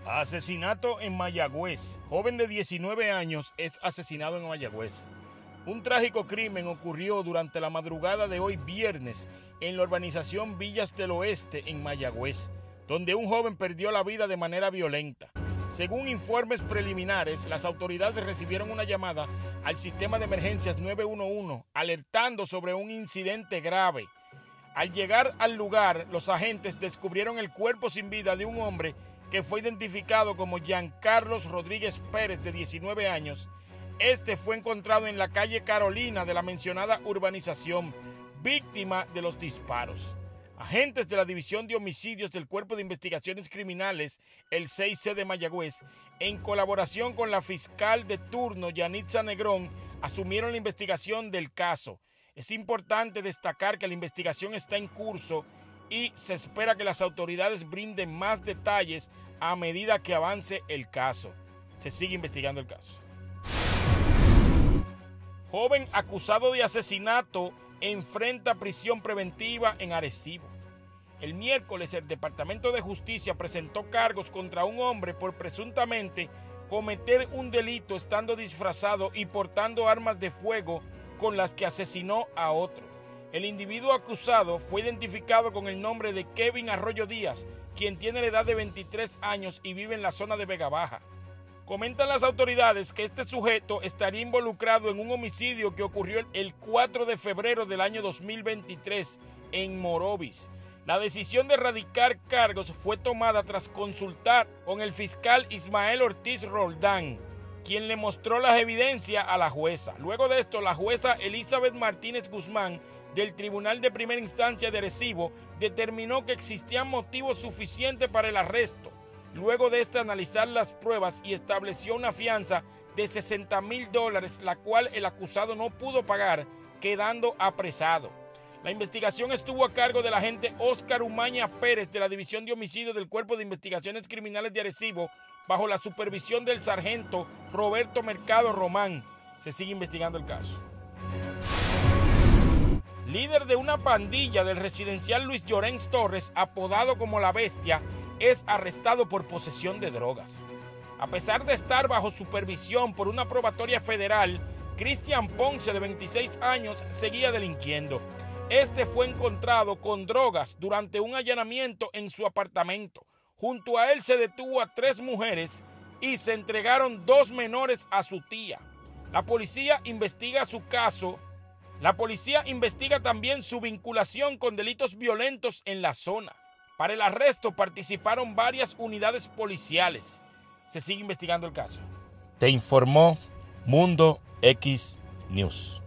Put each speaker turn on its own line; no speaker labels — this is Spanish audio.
Asesinato en Mayagüez. Joven de 19 años es asesinado en Mayagüez. Un trágico crimen ocurrió durante la madrugada de hoy viernes en la urbanización Villas del Oeste en Mayagüez, donde un joven perdió la vida de manera violenta. Según informes preliminares, las autoridades recibieron una llamada al sistema de emergencias 911 alertando sobre un incidente grave. Al llegar al lugar, los agentes descubrieron el cuerpo sin vida de un hombre que fue identificado como Giancarlos Rodríguez Pérez, de 19 años. Este fue encontrado en la calle Carolina de la mencionada urbanización, víctima de los disparos. Agentes de la División de Homicidios del Cuerpo de Investigaciones Criminales, el 6C de Mayagüez, en colaboración con la fiscal de turno, Yanitza Negrón, asumieron la investigación del caso. Es importante destacar que la investigación está en curso y se espera que las autoridades brinden más detalles a medida que avance el caso. Se sigue investigando el caso. Joven acusado de asesinato enfrenta prisión preventiva en Arecibo. El miércoles, el Departamento de Justicia presentó cargos contra un hombre por presuntamente cometer un delito estando disfrazado y portando armas de fuego con las que asesinó a otro. El individuo acusado fue identificado con el nombre de Kevin Arroyo Díaz, quien tiene la edad de 23 años y vive en la zona de Vega Baja. Comentan las autoridades que este sujeto estaría involucrado en un homicidio que ocurrió el 4 de febrero del año 2023 en Morovis. La decisión de erradicar cargos fue tomada tras consultar con el fiscal Ismael Ortiz Roldán, quien le mostró las evidencias a la jueza. Luego de esto, la jueza Elizabeth Martínez Guzmán, del Tribunal de Primera Instancia de Arecibo, determinó que existían motivos suficientes para el arresto. Luego de analizar las pruebas y estableció una fianza de $60,000, la cual el acusado no pudo pagar, quedando apresado. La investigación estuvo a cargo del agente Óscar Umaña Pérez de la División de Homicidios del Cuerpo de Investigaciones Criminales de Arecibo, bajo la supervisión del sargento Roberto Mercado Román. Se sigue investigando el caso. Líder de una pandilla del residencial Luis Llorens Torres, apodado como La Bestia, es arrestado por posesión de drogas. A pesar de estar bajo supervisión por una probatoria federal, Cristian Ponce, de 26 años, seguía delinquiendo. Este fue encontrado con drogas durante un allanamiento en su apartamento. Junto a él se detuvo a 3 mujeres y se entregaron 2 menores a su tía. La policía investiga su caso. La policía investiga también su vinculación con delitos violentos en la zona. Para el arresto participaron varias unidades policiales. Se sigue investigando el caso. Te informó Mundo X News.